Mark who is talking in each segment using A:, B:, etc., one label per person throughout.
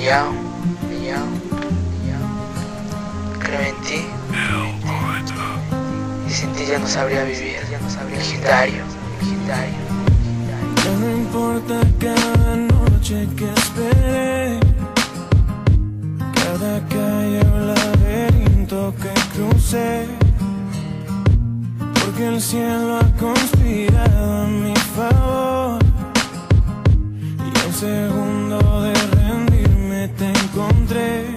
A: Yao, Yao, creo en ti. Y sin ti ya no sabría vivir. Legendario.
B: Ya no importa cada noche que esperé, cada calle o laberinto que crucé, porque el cielo ha conspirado a mi favor. Y al segundo de rendirme te encontré,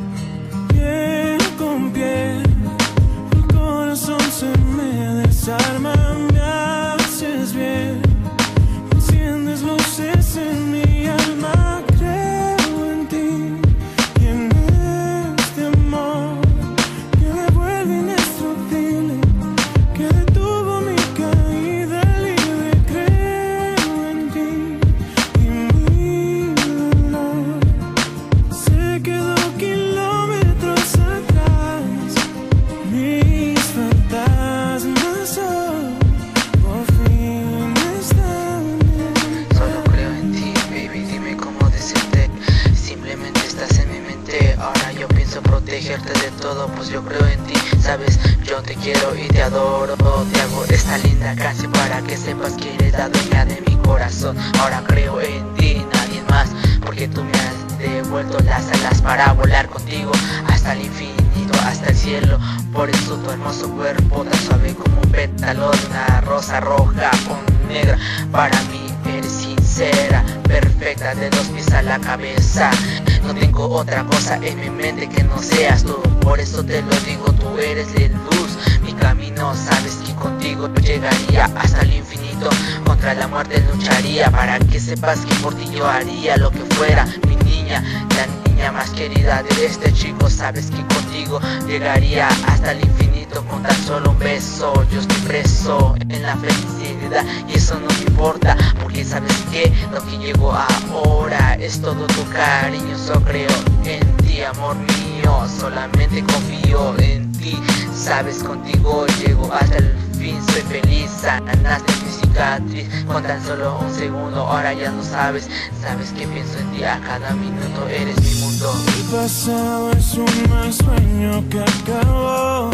B: piel con piel. El corazón se me desarma, me haces bien, enciendes luces en mi alma. Creo en ti y en este amor que me vuelve indestructible, que detuvo mi caída libre. Creo en ti y mi dolor se quedó kilómetros atrás. Mis fantasmas hoy por fin están en paz.
A: Solo creo en ti, baby, dime cómo decirte. Simplemente estás en mi mente. Ahora yo pienso protegerte de todo, pues yo creo en ti. Sabes, yo te quiero y te adoro. Te hago esta linda canción para que sepas que eres la dueña de mi corazón. Ahora creo en ti, nadie más, porque tú me has devuelto las alas para volar contigo hasta el infinito, hasta el cielo. Por eso tu hermoso cuerpo tan suave como un pétalo de una rosa roja o negra. Para mí eres sincera, perfecta de los pies a la cabeza. No tengo otra cosa en mi mente que no seas tú. Por eso te lo digo, tú eres de luz. Mi camino, sabes que contigo llegaría hasta el infinito. Contra la muerte lucharía, para que sepas que por ti yo haría lo que fuera. Mi niña, la niña más querida de este chico. Sabes que contigo llegaría hasta el infinito. Con tan solo un beso yo estoy preso en la felicidad, y eso no me importa, porque sabes que lo que llegó ahora es todo tu cariño. Solo creo en ti, amor mío, solamente confío en ti. Sabes, contigo llego hasta el fin, soy feliz. Sanaste mi cicatriz con tan solo un segundo. Ahora ya no sabes que pienso en ti a cada minuto. Eres mi mundo.
B: El pasado es un mal sueño que acabó,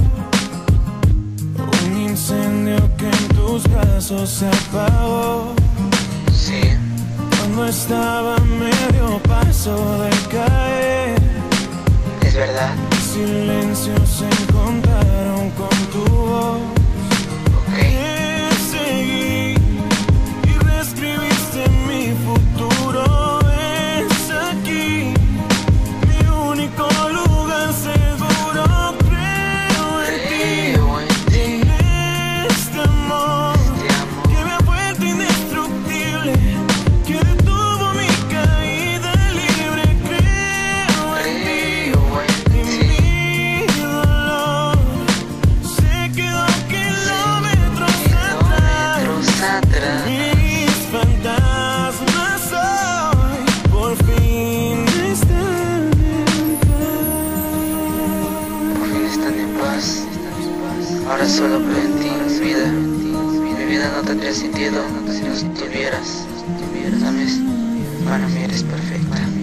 B: un incendio que en tus brazos se apagó.
A: Sí,
B: Cuando estaba a medio paso de caer,
A: es verdad.
B: silencios se encontraron con tu voz.
A: Ok,
B: Te seguí y reescribiste mi futuro. Es aquí mi único lugar seguro. Creo en ti,
A: creo en ti.
B: en este amor
A: Te amo.
B: que me ha vuelto indestructible, que detuvo mi caída libre. Creo en ti
A: Creo en
B: y
A: ti.
B: mi dolor se quedó kilómetros atrás.
A: Kilómetros atrás.
B: Mis fantasmas hoy por fin están en
A: Por fin están en paz. Ahora solo creo en ti, vida. Mi vida no tendría sentido si no estuvieras. ¿Sabes? Para mí eres perfecta.